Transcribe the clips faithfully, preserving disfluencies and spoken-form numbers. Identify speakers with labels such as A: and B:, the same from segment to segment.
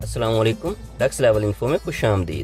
A: अस्सलाम वालेकुम, ducks level info में खुश आमदीद।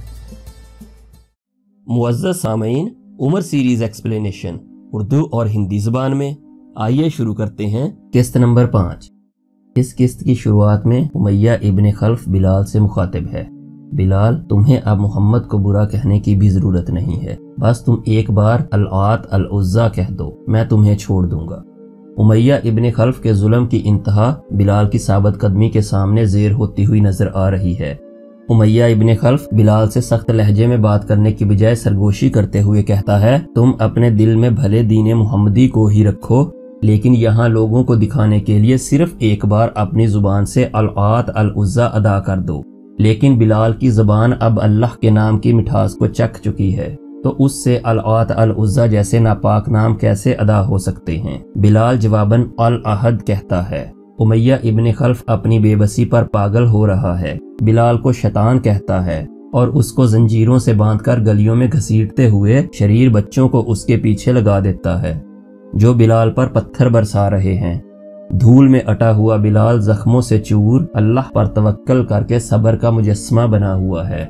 B: मुअज़्ज़ज़ सामईन, उमर सीरीज एक्सप्लेनेशन उर्दू और हिंदी ज़बान में। आइए शुरू करते हैं किस्त नंबर पाँच। इस किस्त की शुरुआत में उमैया इब्न खल्फ बिलाल से मुखातिब है। बिलाल, तुम्हें अब मोहम्मद को बुरा कहने की भी ज़रूरत नहीं है, बस तुम एक बार अल-आत अल-उज़्ज़ा कह दो, मैं तुम्हें छोड़ दूंगा। उमैया इब्न खल्फ के जुल्म की इंतहा बिलाल की साबित कदमी के सामने ज़ेर होती हुई नजर आ रही है। उमैया इब्न खल्फ बिलाल से सख्त लहजे में बात करने की बजाय सरगोशी करते हुए कहता है, तुम अपने दिल में भले दीन मुहम्मदी को ही रखो, लेकिन यहाँ लोगों को दिखाने के लिए सिर्फ एक बार अपनी जुबान से अल-आत अल-उज़्ज़ा अदा कर दो। लेकिन बिलाल की ज़बान अब अल्लाह के नाम की मिठास को चख चुकी है, तो उससे अल-आत अल-उज़्ज़ा जैसे नापाक नाम कैसे अदा हो सकते हैं। बिलाल जवाबन अल-अहद कहता है। उमैया इब्न खल्फ अपनी बेबसी पर पागल हो रहा है। बिलाल को शैतान कहता है और उसको जंजीरों से बांधकर गलियों में घसीटते हुए शरीर बच्चों को उसके पीछे लगा देता है, जो बिलाल पर पत्थर बरसा रहे हैं। धूल में अटा हुआ बिलाल जख्मों से चूर अल्लाह पर तवक्कल करके सब्र का मुजस्समा बना हुआ है।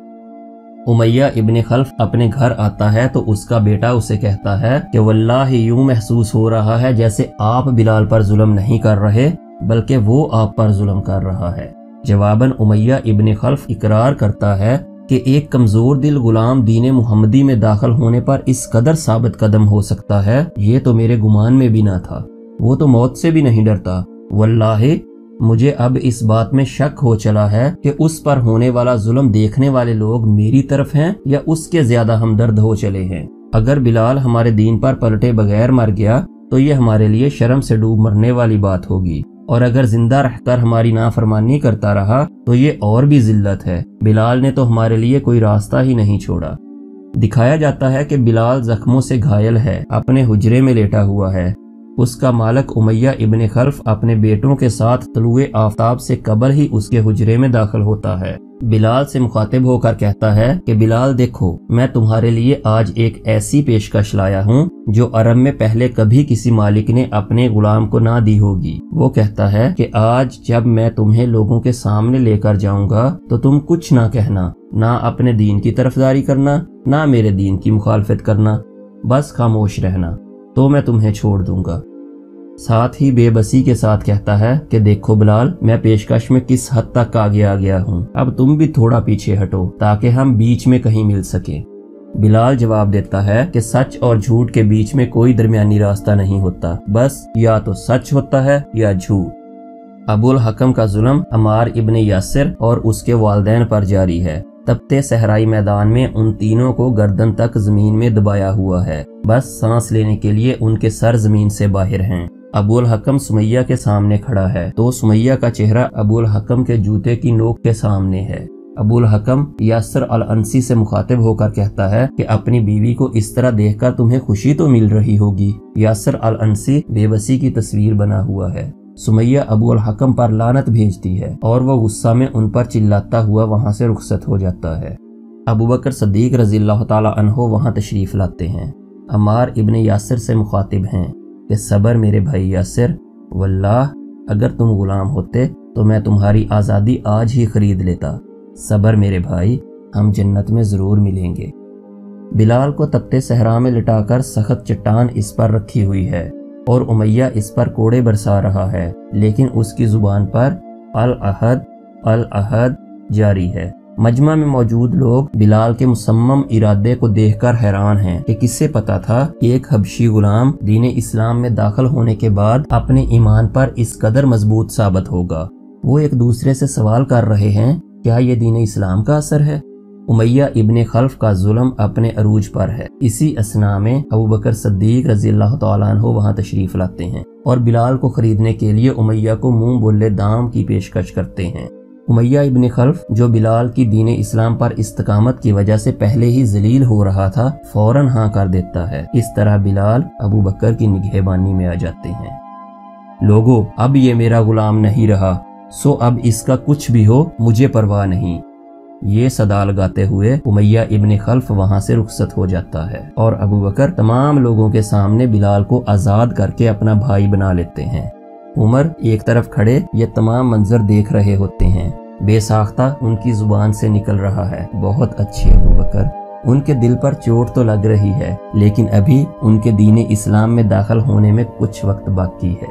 B: उमैया इब्न खल्फ अपने घर आता है तो उसका बेटा उसे कहता है कि वल्लाही यूं महसूस हो रहा है जैसे आप बिलाल पर जुल्म नहीं कर रहे, बल्कि वो आप पर जुल्म कर रहा है। जवाबन उमैया इब्न खल्फ इकरार करता है कि एक कमजोर दिल गुलाम दीन मुहम्मदी में दाखिल होने पर इस कदर साबित कदम हो सकता है, ये तो मेरे गुमान में भी ना था। वो तो मौत से भी नहीं डरता। वल्लाही मुझे अब इस बात में शक हो चला है कि उस पर होने वाला जुल्म देखने वाले लोग मेरी तरफ हैं या उसके ज्यादा हमदर्द हो चले हैं। अगर बिलाल हमारे दीन पर पलटे बगैर मर गया तो ये हमारे लिए शर्म से डूब मरने वाली बात होगी, और अगर जिंदा रहकर हमारी नाफरमानी करता रहा तो ये और भी जिल्लत है। बिलाल ने तो हमारे लिए कोई रास्ता ही नहीं छोड़ा। दिखाया जाता है कि बिलाल जख्मों से घायल है, अपने हुजरे में लेटा हुआ है। उसका मालिक उमैया इब्न खल्फ अपने बेटों के साथ तलुए आफताब से कबल ही उसके हुजरे में दाखिल होता है। बिलाल से मुखातिब होकर कहता है कि बिलाल देखो, मैं तुम्हारे लिए आज एक ऐसी पेशकश लाया हूँ जो अरब में पहले कभी किसी मालिक ने अपने गुलाम को ना दी होगी। वो कहता है कि आज जब मैं तुम्हें लोगों के सामने लेकर जाऊंगा तो तुम कुछ ना कहना, ना अपने दीन की तरफदारी करना, ना मेरे दीन की मुखालफत करना, बस खामोश रहना, तो मैं तुम्हें छोड़ दूंगा। साथ ही बेबसी के साथ कहता है कि देखो बिलाल, मैं पेशकश में किस हद तक आगे आ गया हूँ, अब तुम भी थोड़ा पीछे हटो ताकि हम बीच में कहीं मिल सके। बिलाल जवाब देता है कि सच और झूठ के बीच में कोई दरमियानी रास्ता नहीं होता, बस या तो सच होता है या झूठ। अबुल हकम का जुल्म अमार इब्न यासिर और उसके वालिदैन पर जारी है। तपते सहराई मैदान में उन तीनों को गर्दन तक जमीन में दबाया हुआ है, बस सांस लेने के लिए उनके सर जमीन से बाहर हैं। अबुल हकम सुमैया के सामने खड़ा है तो सुमैया का चेहरा अबुल हकम के जूते की नोक के सामने है। अबुल हकम यासर अल अंसी से मुखातिब होकर कहता है कि अपनी बीवी को इस तरह देखकर तुम्हें खुशी तो मिल रही होगी। यासर अल अंसी बेबसी की तस्वीर बना हुआ है। सुमैया अबुल हकम पर लानत भेजती है और वह गुस्सा में उन पर चिल्लाता हुआ वहां से रुखसत हो जाता है। अबू बकर सद्दीक रज़ियल्लाहु ताला अन्हो वहां तशरीफ लाते हैं। अमार इब्न यासिर से मुखातिब हैं कि सबर मेरे भाई यासिर, वल्लाह अगर तुम गुलाम होते तो मैं तुम्हारी आज़ादी आज ही खरीद लेता। सबर मेरे भाई, हम जन्नत में ज़रूर मिलेंगे। बिलाल को तपते सहरा में लिटाकर सख्त चट्टान इस पर रखी हुई है और उमैया इस पर कोड़े बरसा रहा है, लेकिन उसकी जुबान पर अल-अहद अल-अहद जारी है। मजमा में मौजूद लोग बिलाल के मुसम्मम इरादे को देखकर हैरान हैं कि किससे पता था कि एक हबशी गुलाम दीन इस्लाम में दाखिल होने के बाद अपने ईमान पर इस कदर मजबूत साबित होगा। वो एक दूसरे से सवाल कर रहे हैं, क्या ये दीन इस्लाम का असर है? उमैया इब्न खल्फ का जुल्म अपने अरूज पर है। इसी असना में अबू बकर सद्दीक रज़ियल्लाहु ताला अन्हु वहां तशरीफ लाते हैं और बिलाल को खरीदने के लिए उमैया को मुंह बोले दाम की पेशकश करते हैं। उमैया इब्न खल्फ, जो बिलाल की दीन इस्लाम पर इस्तकामत की वजह से पहले ही जलील हो रहा था, फौरन हाँ कर देता है। इस तरह बिलाल अबू बकर की निगहबानी में आ जाते हैं। लोगों, अब ये मेरा गुलाम नहीं रहा, सो अब इसका कुछ भी हो मुझे परवाह नहीं। ये सदा लगाते हुए उमैया इब्न खल्फ वहां से रुखसत हो जाता है और अबू बकर तमाम लोगों के सामने बिलाल को आजाद करके अपना भाई बना लेते हैं। उमर एक तरफ खड़े ये तमाम मंजर देख रहे होते हैं। बेसाख्ता उनकी जुबान से निकल रहा है, बहुत अच्छे अबू बकर। उनके दिल पर चोट तो लग रही है, लेकिन अभी उनके दीन इस्लाम में दाखिल होने में कुछ वक्त बाकी है।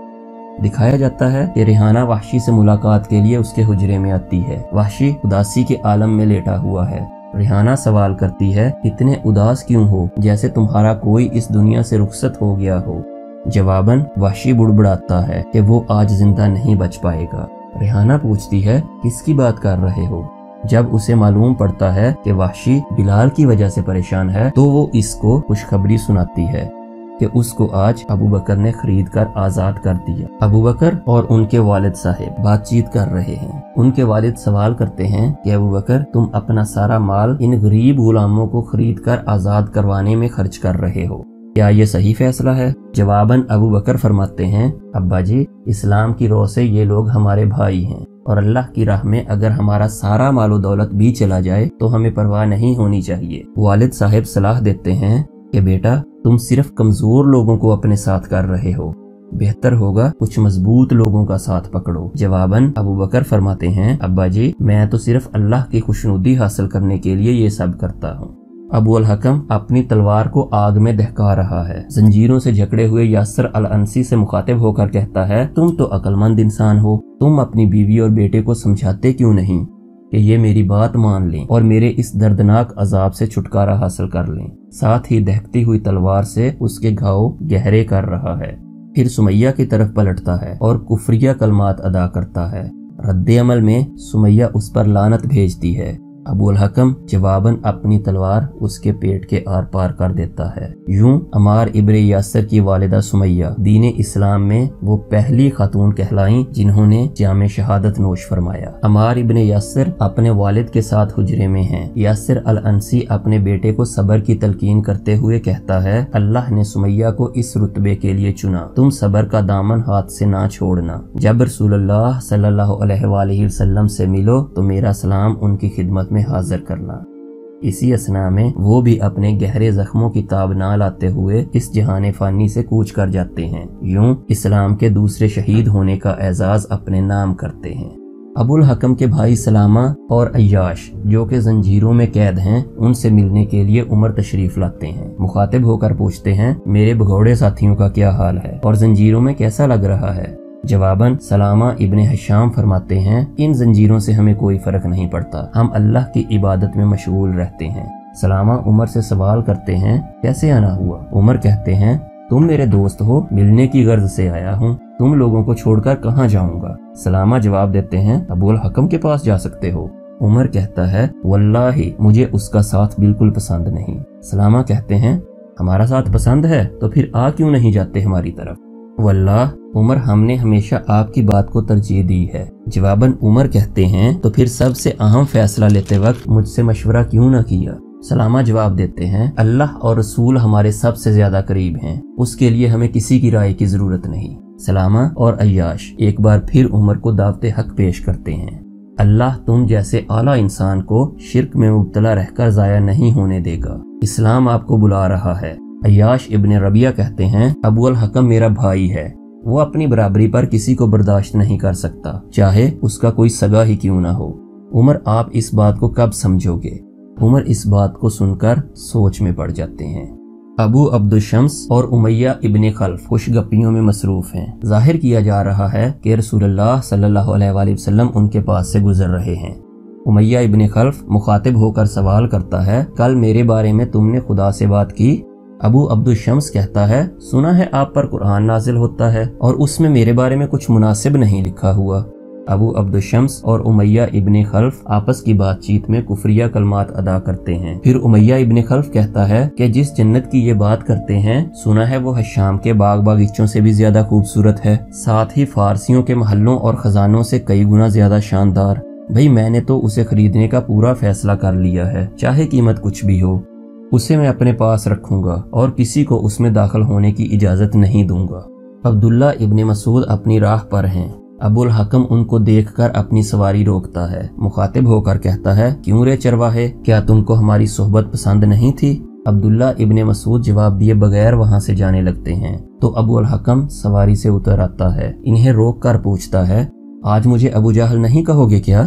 B: दिखाया जाता है कि रिहाना वहशी से मुलाकात के लिए उसके हुजरे में आती है। वहशी उदासी के आलम में लेटा हुआ है। रिहाना सवाल करती है, इतने उदास क्यों हो, जैसे तुम्हारा कोई इस दुनिया से रुखसत हो गया हो। जवाबन वहशी बुड़बुड़ाता है कि वो आज जिंदा नहीं बच पाएगा। रिहाना पूछती है, किसकी बात कर रहे हो? जब उसे मालूम पड़ता है कि वहशी बिलाल की वजह से परेशान है, तो वो इसको खुशखबरी सुनाती है कि उसको आज अबू बकर ने खरीद कर आजाद कर दिया। अबू बकर और उनके वालिद साहिब बातचीत कर रहे हैं। उनके वालिद सवाल करते हैं कि अबू बकर, तुम अपना सारा माल इन गरीब गुलामों को खरीद कर आजाद करवाने में खर्च कर रहे हो, क्या ये सही फैसला है? जवाबन अबू बकर फरमाते हैं, अब्बा जी, इस्लाम की रोह से ये लोग हमारे भाई हैं और अल्लाह की राह में अगर हमारा सारा मालो दौलत भी चला जाए तो हमें परवाह नहीं होनी चाहिए। वालिद साहिब सलाह देते हैं कि बेटा, तुम सिर्फ कमजोर लोगों को अपने साथ कर रहे हो, बेहतर होगा कुछ मजबूत लोगों का साथ पकड़ो। जवाबन अबू बकर फरमाते हैं, अब्बा जी, मैं तो सिर्फ अल्लाह की खुशनुदी हासिल करने के लिए ये सब करता हूँ। अबू अल हकम अपनी तलवार को आग में दहका रहा है। जंजीरों से जकड़े हुए यासर अल अंसी से मुखातिब होकर कहता है, तुम तो अक्लमंद इंसान हो, तुम अपनी बीवी और बेटे को समझाते क्यों नहीं कि ये मेरी बात मान लें और मेरे इस दर्दनाक अजाब से छुटकारा हासिल कर लें। साथ ही दहकती हुई तलवार से उसके घाव गहरे कर रहा है। फिर सुमैया की तरफ पलटता है और कुफरिया कलमात अदा करता है। रद्दे अमल में सुमैया उस पर लानत भेजती है। अबू अल हकम जवाबन अपनी तलवार उसके पेट के आर पार कर देता है। यूं अमार इब्न यासर की वालिदा सुमैया दीन इस्लाम में वो पहली खातून कहलाईं जिन्होंने जामे शहादत नोश फरमाया। अमार इब्न यासर अपने वालिद के साथ हुजरे में हैं। यासर अल अंसी अपने बेटे को सबर की तलकीन करते हुए कहता है, अल्लाह ने सुमैया को इस रुतबे के लिए चुना, तुम सबर का दामन हाथ से ना छोड़ना। जब रसूलुल्लाह सल्लल्लाहु अलैहि वसल्लम से मिलो तो मेरा सलाम उनकी खिदमत में हाजिर करना। इसी असना में वो भी अपने गहरे जख्मों की ताब ना लाते हुए इस जहान फानी से कूच कर जाते हैं। यूं इस्लाम के दूसरे शहीद होने का एजाज अपने नाम करते हैं। अबुल हकम के भाई सलामा और अय्याश जो कि जंजीरों में कैद हैं, उनसे मिलने के लिए उमर तशरीफ लाते हैं। मुखातिब होकर पूछते हैं, मेरे भगौड़े साथियों का क्या हाल है और जंजीरों में कैसा लग रहा है? जवाबन सलामा इब्ने हशाम फरमाते हैं, इन जंजीरों से हमें कोई फर्क नहीं पड़ता, हम अल्लाह की इबादत में मशगूल रहते हैं। सलामा उमर से सवाल करते हैं, कैसे आना हुआ? उमर कहते हैं, तुम मेरे दोस्त हो, मिलने की गर्ज से आया हूँ, तुम लोगों को छोड़कर कहाँ जाऊंगा? सलामा जवाब देते हैं, अबुल हकम के पास जा सकते हो। उमर कहता है, वल्लाही मुझे उसका साथ बिल्कुल पसंद नहीं। सलामा कहते हैं, हमारा साथ पसंद है तो फिर आ क्यों नहीं जाते हमारी तरफ? वल्लाह उमर, हमने हमेशा आपकी बात को तरजीह दी है। जवाबन उमर कहते हैं, तो फिर सबसे अहम फैसला लेते वक्त मुझसे मशवरा क्यों न किया? सलामा जवाब देते हैं, अल्लाह और रसूल हमारे सबसे ज्यादा करीब हैं, उसके लिए हमें किसी की राय की जरूरत नहीं। सलामा और अय्याश एक बार फिर उमर को दावते हक पेश करते हैं। अल्लाह तुम जैसे आला इंसान को शिर्क में मुब्तला रहकर जाया नहीं होने देगा, इस्लाम आपको बुला रहा है। अय्याश इब्ने रबिया कहते हैं, अबू अल हकम मेरा भाई है, वो अपनी बराबरी पर किसी को बर्दाश्त नहीं कर सकता, चाहे उसका कोई सगा ही क्यों ना हो। उमर, आप इस बात को कब समझोगे? उमर इस बात को सुनकर सोच में पड़ जाते हैं। अबू अब्दुल शम्स और उमैया इब्ने खल्फ खुशगप्पियों में मसरूफ हैं। जाहिर किया जा रहा है कि रसूलुल्लाह सल्लल्लाहु अलैहि वसल्लम उनके पास से गुजर रहे हैं। उमैया इब्ने खल्फ मुखातिब होकर सवाल करता है, कल मेरे बारे में तुमने खुदा से बात की? अबू अब्दुल शम्स कहता है, सुना है आप पर कुरान नाजिल होता है और उसमें मेरे बारे में कुछ मुनासिब नहीं लिखा हुआ। अबू अब्दुल शम्स और उमैया इब्ने खल्फ आपस की बातचीत में कुफरिया कलमात अदा करते हैं। फिर उमैया इब्ने खल्फ कहता है कि जिस जन्नत की ये बात करते हैं, सुना है वो हशाम के बाग बागीचों से भी ज्यादा खूबसूरत है, साथ ही फारसियों के महलों और खजानों से कई गुना ज्यादा शानदार। भाई मैंने तो उसे खरीदने का पूरा फैसला कर लिया है, चाहे कीमत कुछ भी हो, उसे मैं अपने पास रखूंगा और किसी को उसमें दाखिल होने की इजाजत नहीं दूंगा। अब्दुल्ला इब्ने मसूद अपनी राह पर हैं। अबुल हकम उनको देखकर अपनी सवारी रोकता है। मुखातिब होकर कहता है, क्यों रे चरवाहे, क्या तुमको हमारी सोहबत पसंद नहीं थी? अब्दुल्ला इब्ने मसूद जवाब दिए बगैर वहां से जाने लगते हैं। तो अबुल हकम सवारी से उतर आता है, इन्हें रोक कर पूछता है, आज मुझे अबू जहल नहीं कहोगे क्या?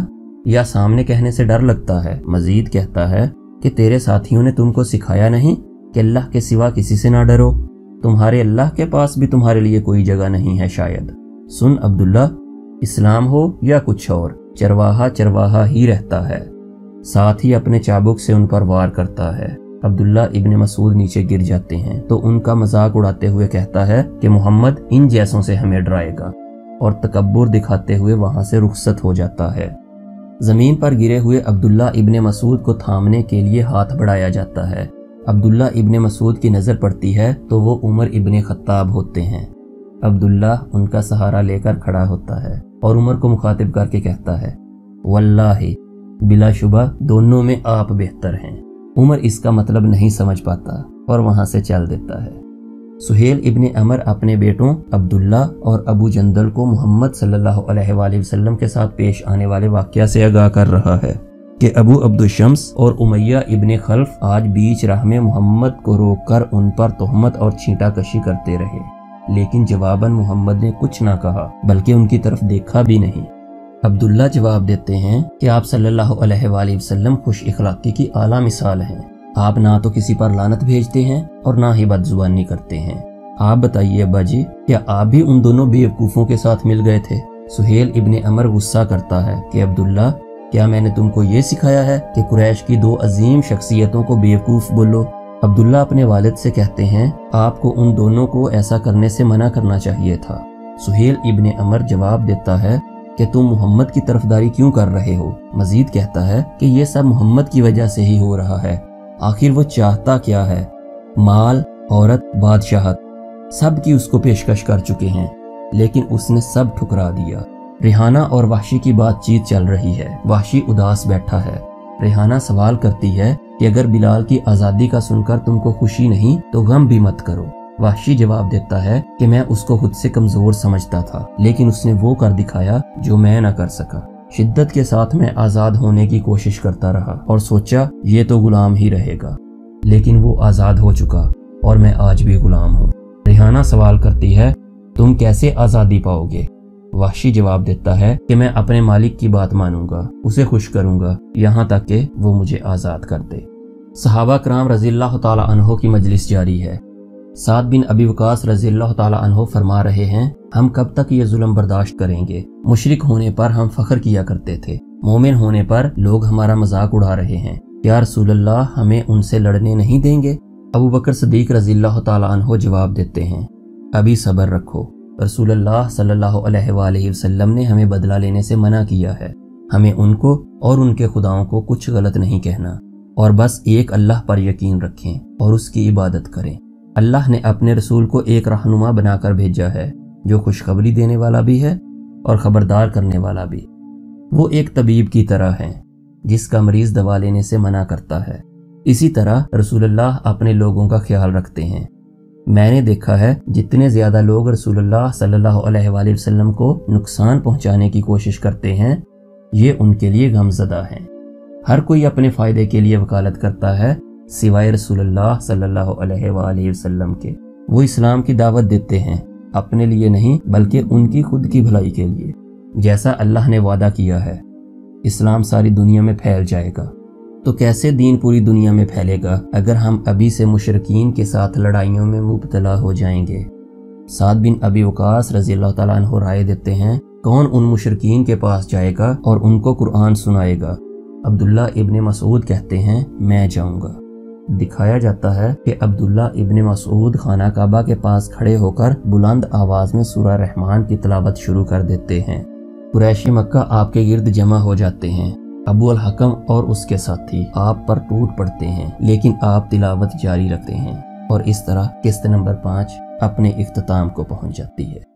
B: या सामने कहने से डर लगता है। मजीद कहता है कि तेरे साथियों ने तुमको सिखाया नहीं कि अल्लाह के सिवा किसी से ना डरो, तुम्हारे अल्लाह के पास भी तुम्हारे लिए कोई जगह नहीं है शायद। सुन अब्दुल्ला, इस्लाम हो या कुछ और, चरवाहा चरवाहा ही रहता है। साथ ही अपने चाबुक से उन पर वार करता है। अब्दुल्ला इब्ने मसूद नीचे गिर जाते हैं तो उनका मजाक उड़ाते हुए कहता है कि मोहम्मद इन जैसों से हमें डराएगा, और तकब्बुर दिखाते हुए वहां से रुखसत हो जाता है। जमीन पर गिरे हुए अब्दुल्ला इब्ने मसूद को थामने के लिए हाथ बढ़ाया जाता है। अब्दुल्ला इब्ने मसूद की नज़र पड़ती है तो वो उमर इब्ने खत्ताब होते हैं। अब्दुल्ला उनका सहारा लेकर खड़ा होता है और उमर को मुखातिब करके कहता है, वल्लाहि बिलाशुबा दोनों में आप बेहतर हैं। उमर इसका मतलब नहीं समझ पाता और वहां से चल देता है। सुहेल इब्ने अमर अपने बेटों अब्दुल्ला और अबू जंदल को मोहम्मद सल्लल्लाहु अलैहि वसल्लम के साथ पेश आने वाले वाक़या से आगाह कर रहा है कि अबू अब्दुशम्स और उमैया इब्ने खल्फ आज बीच राह में मोहम्मद को रोककर उन पर तोहमत और छींटाकशी करते रहे, लेकिन जवाबन मोहम्मद ने कुछ ना कहा बल्कि उनकी तरफ देखा भी नहीं। अब्दुल्ला जवाब देते हैं कि आप सल्लल्लाहु अलैहि वसल्लम खुश इखलाकी की आला मिसाल हैं। आप ना तो किसी पर लानत भेजते हैं और ना ही बदजुबानी करते हैं। आप बताइए अब्बा जी, क्या आप भी उन दोनों बेवकूफ़ों के साथ मिल गए थे? सुहेल इब्ने अमर गुस्सा करता है कि अब्दुल्ला, क्या मैंने तुमको ये सिखाया है कि कुरैश की दो अजीम शख्सियतों को बेवकूफ़ बोलो? अब्दुल्ला अपने वालिद से कहते हैं, आपको उन दोनों को ऐसा करने से मना करना चाहिए था। सुहेल इब्ने अमर जवाब देता है कि तुम मोहम्मद की तरफदारी क्यों कर रहे हो? मजीद कहता है कि ये सब मोहम्मद की वजह से ही हो रहा है। आखिर वो चाहता क्या है? माल, औरत, बादशाहत, सब की उसको पेशकश कर चुके हैं, लेकिन उसने सब ठुकरा दिया। रेहाना और वाशी की बातचीत चल रही है। वाशी उदास बैठा है। रेहाना सवाल करती है कि अगर बिलाल की आज़ादी का सुनकर तुमको खुशी नहीं तो गम भी मत करो। वाशी जवाब देता है कि मैं उसको खुद से कमजोर समझता था, लेकिन उसने वो कर दिखाया जो मैं न कर सका। शिद्दत के साथ मैं आज़ाद होने की कोशिश करता रहा और सोचा ये तो गुलाम ही रहेगा, लेकिन वो आज़ाद हो चुका और मैं आज भी गुलाम हूँ। रेहाना सवाल करती है, तुम कैसे आज़ादी पाओगे? वाशी जवाब देता है कि मैं अपने मालिक की बात मानूंगा, उसे खुश करूंगा, यहाँ तक कि वो मुझे आज़ाद कर दे। सहाबा कराम रज़ियल्लाहु ताला अन्हो की मजलिस जारी है। साद बिन अबी वकास रज़ियल्लाहु ताला अन्हो फरमा रहे हैं, हम कब तक ये जुल्म बर्दाश्त करेंगे? मुशरिक होने पर हम फख्र किया करते थे, मोमिन होने पर लोग हमारा मजाक उड़ा रहे हैं। या रसूलल्लाह, हमें उनसे लड़ने नहीं देंगे? अबू बकर सदीक रज़ियल्लाहु ताला अन्हो जवाब देते हैं, अभी सब्र रखो। रसूलल्लाह सल्लल्लाहु अलैहि वसल्लम ने हमें बदला लेने से मना किया है। हमें उनको और उनके खुदाओं को कुछ गलत नहीं कहना, और बस एक अल्लाह पर यकीन रखें और उसकी इबादत करें। अल्लाह ने अपने रसूल को एक रहनुमा बनाकर भेजा है, जो खुशखबरी देने वाला भी है और खबरदार करने वाला भी। वो एक तबीब की तरह है जिसका मरीज दवा लेने से मना करता है। इसी तरह रसूलुल्लाह अपने लोगों का ख्याल रखते हैं। मैंने देखा है जितने ज्यादा लोग रसूलुल्लाह सल्लल्लाहु अलैहि वसल्लम को नुकसान पहुंचाने की कोशिश करते हैं, ये उनके लिए गमज़दा हैं। हर कोई अपने फायदे के लिए वकालत करता है सिवाय रसूलुल्लाह सल्लल्लाहु अलैहि वसल्लम के। वो इस्लाम की दावत देते हैं, अपने लिए नहीं बल्कि उनकी खुद की भलाई के लिए। जैसा अल्लाह ने वादा किया है, इस्लाम सारी दुनिया में फैल जाएगा। तो कैसे दीन पूरी दुनिया में फैलेगा अगर हम अभी से मुशरिकीन के साथ लड़ाइयों में मुब्तला हो जाएंगे? साद बिन अबी वकास रज़ियल्लाहु ताला अन्हु राय देते हैं, कौन उन मुशरिकीन के पास जाएगा और उनको कुरान सुनाएगा? अब्दुल्ला इब्ने मसूद कहते हैं, मैं जाऊंगा। दिखाया जाता है कि अब्दुल्ला इब्ने मसूद खाना काबा के पास खड़े होकर बुलंद आवाज में सूरह रहमान की तिलावत शुरू कर देते हैं। कुरैशी मक्का आपके गिर्द जमा हो जाते हैं। अबू अल हकम और उसके साथी आप पर टूट पड़ते हैं, लेकिन आप तिलावत जारी रखते हैं, और इस तरह किस्त नंबर पाँच अपने इख्तिताम को पहुंच जाती है।